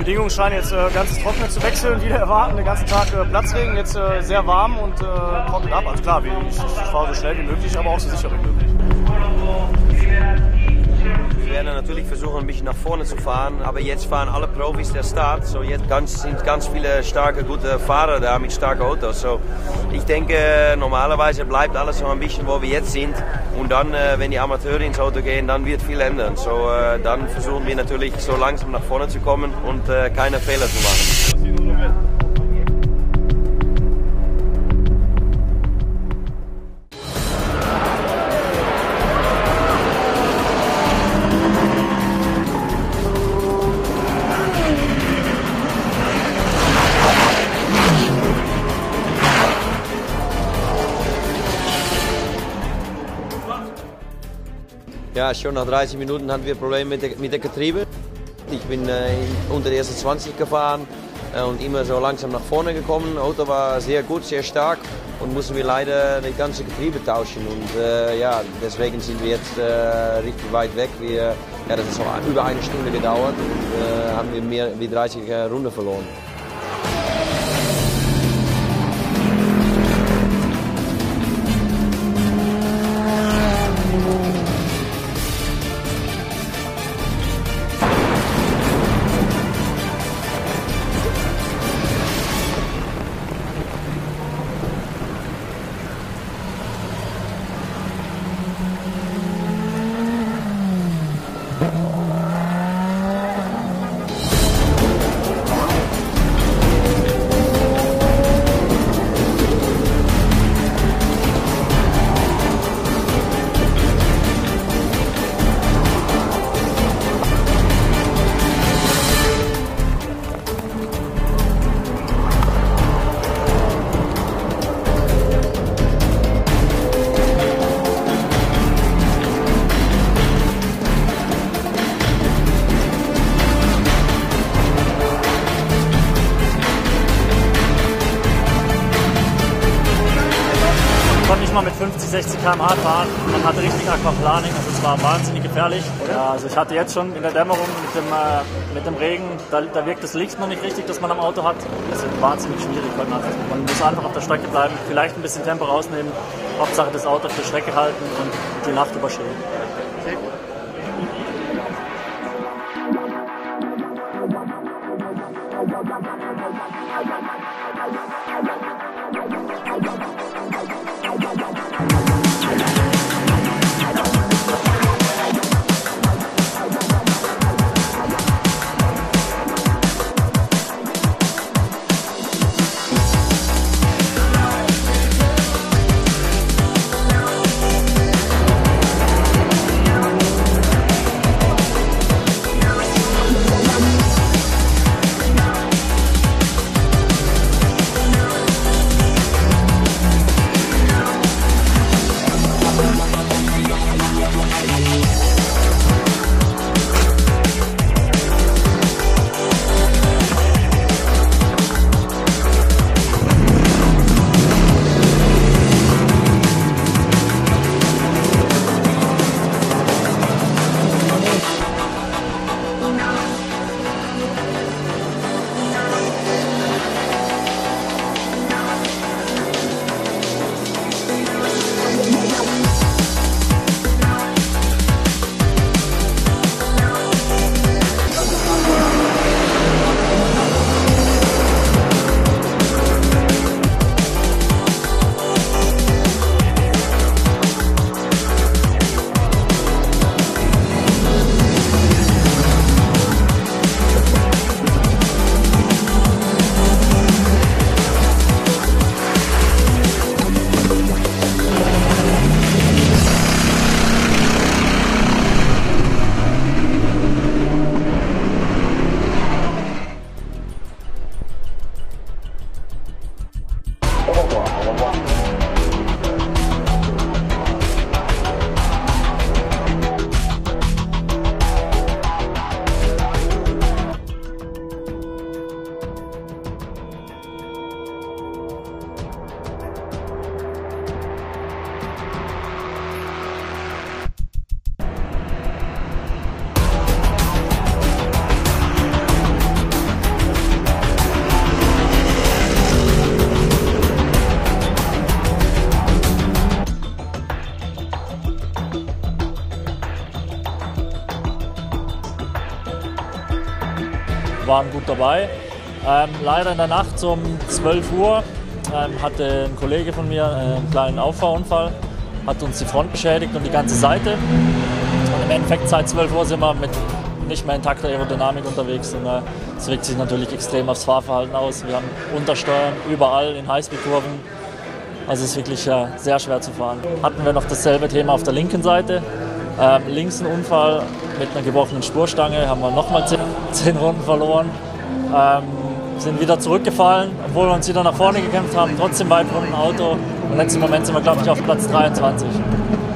Bedingungen scheinen jetzt ganz trocken zu wechseln, wieder erwarten, den ganzen Tag Platzregen, jetzt sehr warm und trocknet ab. Also klar, ich fahre so schnell wie möglich, aber auch so sicher wie möglich. Wir werden natürlich versuchen, ein bisschen nach vorne zu fahren, aber jetzt fahren alle Profis der Start. So jetzt sind ganz viele starke, gute Fahrer da mit starken Autos. So ich denke, normalerweise bleibt alles so ein bisschen, wo wir jetzt sind. Und dann, wenn die Amateure ins Auto gehen, dann wird viel ändern. So dann versuchen wir natürlich so langsam nach vorne zu kommen und keine Fehler zu machen. Ja, schon nach 30 Minuten hatten wir Probleme mit der Getriebe. Ich bin unter die ersten 20 gefahren und immer so langsam nach vorne gekommen. Das Auto war sehr gut, sehr stark und mussten wir leider das ganze Getriebe tauschen. Und ja, deswegen sind wir jetzt richtig weit weg. Das ist auch über eine Stunde gedauert und haben wir mehr wie 30 Runden verloren. Mit 50, 60 km/h fahren. Man hatte richtig Aquaplaning, also es war wahnsinnig gefährlich. Ja, also ich hatte jetzt schon in der Dämmerung mit dem Regen, da wirkt das Licht noch nicht richtig, das man am Auto hat. Das ist wahnsinnig schwierig heute Nacht. Man muss einfach auf der Strecke bleiben, vielleicht ein bisschen Tempo rausnehmen, Hauptsache das Auto auf der Strecke halten und die Nacht überstehen. Sehr gut. waren gut dabei. Leider in der Nacht um 12 Uhr hatte ein Kollege von mir einen kleinen Auffahrunfall, hat uns die Front beschädigt und die ganze Seite. Und im Endeffekt seit 12 Uhr sind wir mit nicht mehr intakter Aerodynamik unterwegs und das wirkt sich natürlich extrem aufs Fahrverhalten aus. Wir haben Untersteuern überall in Highspeed-Kurven, also es ist wirklich sehr schwer zu fahren. Hatten wir noch dasselbe Thema auf der linken Seite, links ein Unfall mit einer gebrochenen Spurstange, haben wir nochmal 10 Runden verloren. Sind wieder zurückgefallen, obwohl wir uns wieder nach vorne gekämpft haben, trotzdem weit vom Auto. Im letzten Moment sind wir, glaube ich, auf Platz 23.